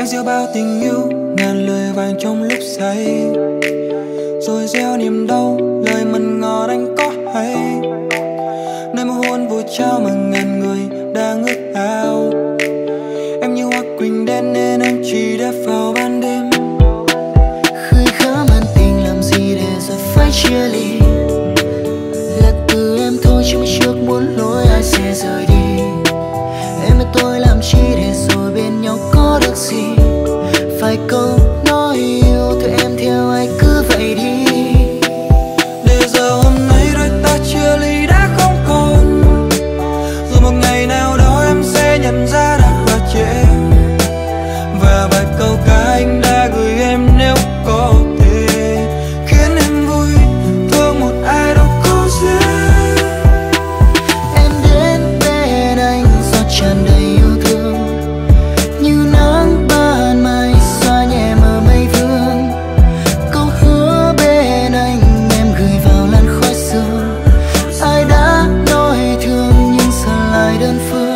gieo bao tình yêu ngàn lời vàng trong lúc say, rồi gieo niềm đau lời mặn ngọt anh có hay. Nơi một hôn vội trao mà ngàn người đang ước ao. Em như hoa quỳnh đen nên em chỉ đẹp vào ban đêm. Khơi khá man tình làm gì để giờ phải chia ly. Là từ em thôi chứ mới trước muốn lối ai sẽ rời đi. Em và tôi làm chi để rồi bên nhau có được gì. Phải câu nói yêu thôi em theo ai cứ vậy đi. Để giờ hôm nay đôi ta chia ly đã không còn. Rồi một ngày nào đó em sẽ nhận ra đã quá trễ. Và vài câu ca anh đã gửi em nếu có thể khiến em vui, thương một ai đâu có dễ. Em đến bên anh do tràn đầy yêu thương, như nắng ban mai xóa nhẹ mờ mây vương. Câu hứa bên anh em gửi vào làn khói sương. Ai đã nói thương nhưng giờ lại đơn phương.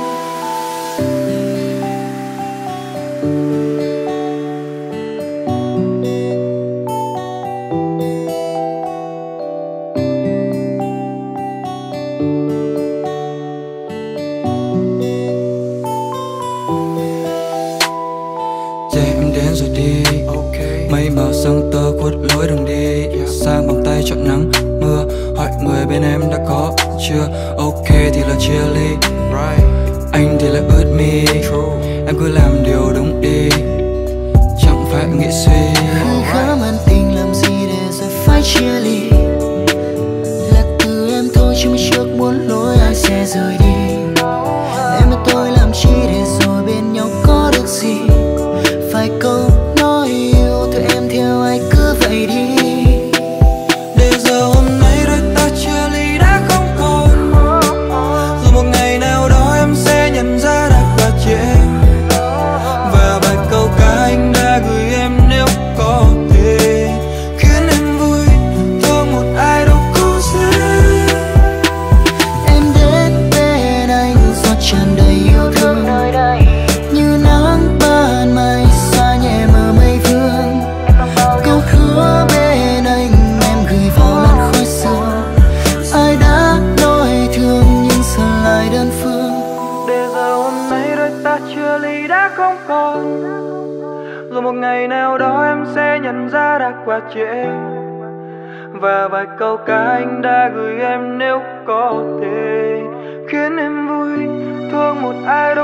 Em đến rồi đi, mây màu sương tơ khuất lối đường đi. Sang vòng tay chọn nắng mưa, hỏi người bên em đã có chưa. Ok thì là chia ly, anh thì là ướt mi. Em cứ làm điều đúng đi, chẳng phải nghĩ suy. Khơi khá man tình làm gì để giờ phải chia ly. Là từ em thôi chứ mới trước muốn lối ai sẽ rời đi. Em và tôi làm chi để rồi bên nhau có được gì. Phải câu nói yêu thôi em theo ai cứ vậy đi. Để giờ hôm nay đôi ta chia ly đã không còn. Rồi một ngày nào đó em sẽ nhận ra đã quá trễ. Và vài câu ca anh đã gửi em nếu có thể khiến em vui, thương một ai đâu có dễ. Em đến bên anh do tràn đầy yêu thương, như nắng ban mai xóa nhẹ mờ mây vương. Câu hứa bên anh em gửi vào làn khói sương. Ai đã nói thương nhưng giờ lại đơn phương. Để giờ hôm nay đôi ta chia ly đã không còn. Rồi một ngày nào đó em sẽ nhận ra đã quá trễ. Và vài câu ca anh đã gửi em nếu có thể khiến em vui, thương một ai